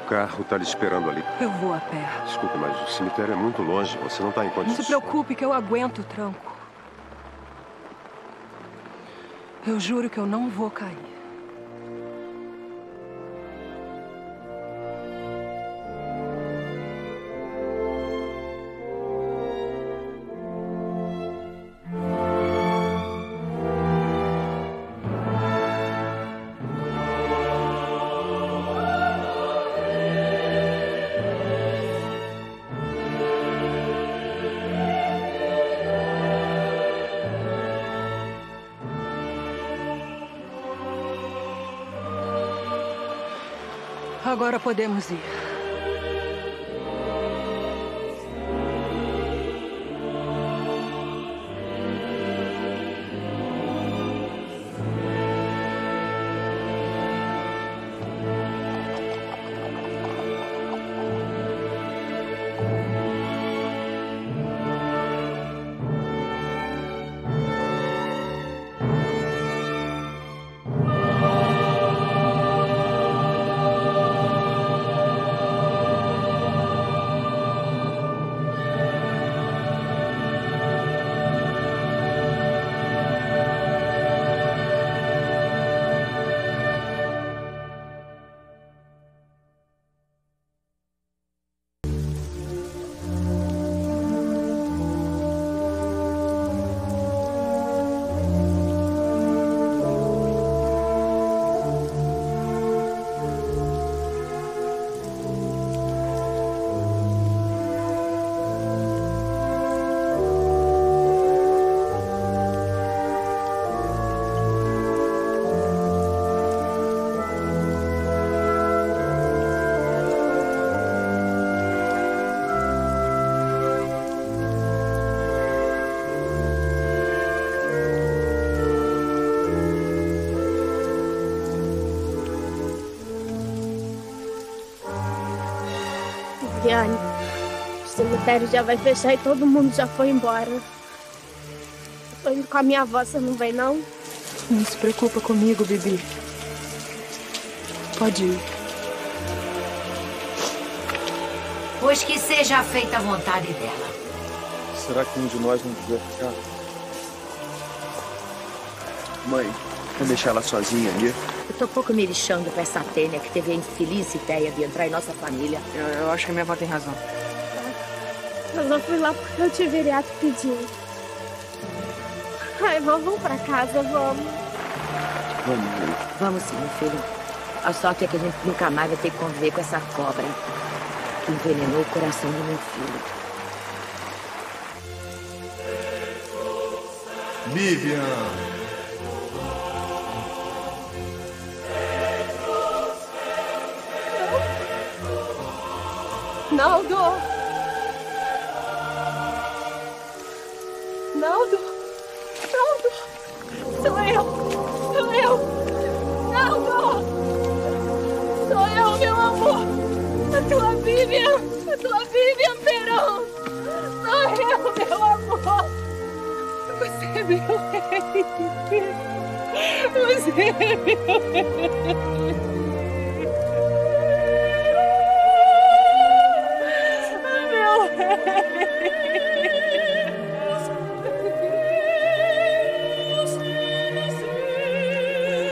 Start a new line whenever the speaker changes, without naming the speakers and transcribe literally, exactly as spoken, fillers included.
carro tá lhe esperando ali.
Eu vou a pé.
Desculpe, mas o cemitério é muito longe. Você não tá em
Não
condições.
se preocupe que eu aguento o tranco. Eu juro que eu não vou cair. Agora podemos ir.
Viviane, o cemitério já vai fechar e todo mundo já foi embora. Eu tô indo com a minha avó, você não vem, não?
Não se preocupa comigo, Bibi. Pode ir.
Pois que seja feita a vontade dela.
Será que um de nós não devia ficar? Mãe, vou deixar ela sozinha ali?
Eu tô pouco me lixando pra essa Tênia que teve a infeliz ideia de entrar em nossa família.
Eu, eu acho que a minha avó tem razão.
Eu só fui lá porque o tio Viriato pediu. Ai, vamos, vamos pra casa, vamos.
Vamos, mãe.
Vamos sim, meu filho. A sorte é que a gente nunca mais vai ter que conviver com essa cobra que envenenou o coração do meu filho.
Vivian!
Naldo! Naldo! Naldo! Sou eu! Sou eu! Naldo! Sou eu, meu amor! A tua Vivian! A tua Vivian Perón! Sou eu, meu amor! Você é meu rei! Você é meu rei!